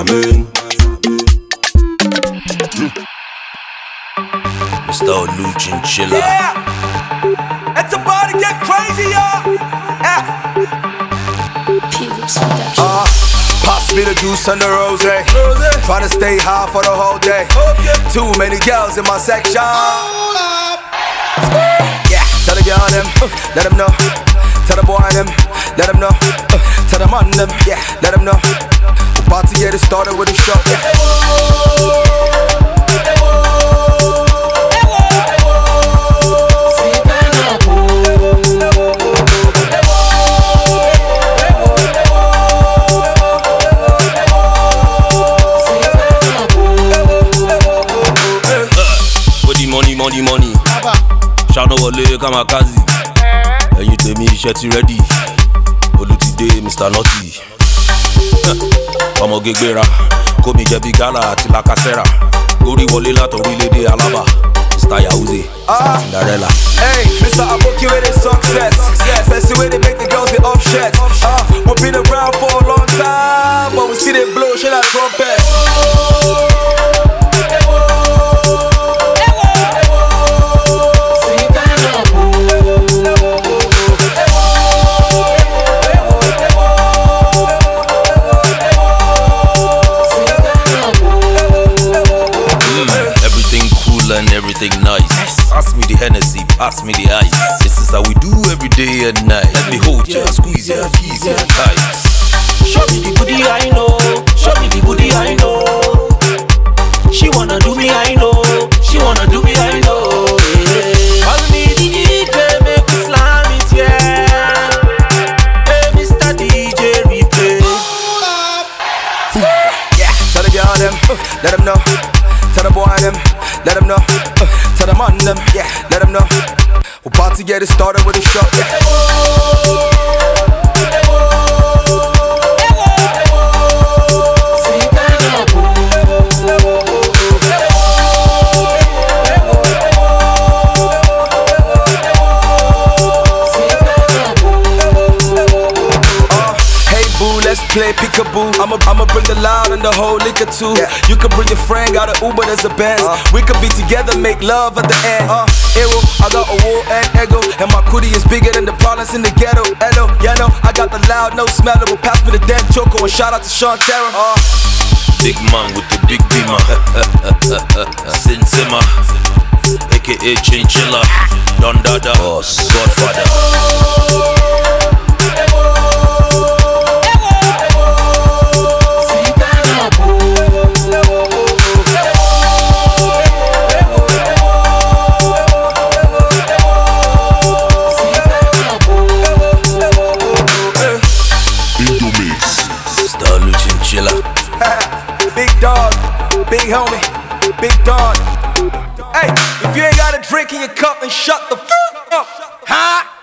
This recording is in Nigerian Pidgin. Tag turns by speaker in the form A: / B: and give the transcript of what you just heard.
A: Mr. Oluchinchilla.
B: Yeah, it's about to get crazy, y'all. Pass me the juice and the rose. Trying to stay high for the whole day. Too many girls in my section. Yeah, tell the girl them, let them know. Tell the boy them, let them know. Tell them on them, yeah, let them know. About to get it started with a shot, yeah.
A: Money. Shano wole kamakazi. Ẹ̀yin tèmi iṣẹ́ ti ready. Olùtìdé Mr. Naughty. Ọmọ gègbèrà, kó mi jẹ bí gala àti lakasera. Orí wọlé látorílẹ̀-èdè Alaba. Mr. Yahooze, Cinderella.
B: Hey, Mr. Aboki with his success. Best way they make the girls get upset. We've been around for a long time, but we see they blow shit like trumpets.
A: And everything nice. Pass me the Hennessy, pass me the ice. This is how we do every day and night. Let me hold ya, squeeze ya, tease ya tight.
C: Show me the booty I know. Show me the booty I know. She wanna do me I know. She wanna do me I know. Call me the DJ, make me slam it, yeah. Hey, Mr. DJ, replay.
B: Yeah, tell the girl them, let them know. Tell the boy them, let them know. Tell them on them, yeah, let them know. We're about to get it started with a shot, yeah. Let's play peekaboo. I'ma bring the loud and the whole liquor too. You can bring your friend, got an Uber, there's a Benz. We could be together, make love at the end. Arrow, I got a war and ego, and my cootie is bigger than the problems in the ghetto. Hello, yeah, no, I got the loud, no smellable. Pass me the dead choco and shout out to Sean Terra.
A: Big man with the big beamer. Sin Simmer, aka Chinchilla, Don Dada, Boss, Godfather. Mr. Oluchinchilla.
B: Big dog, big homie, big dog. Hey, if you ain't got a drink in your cup, then shut the f up, huh?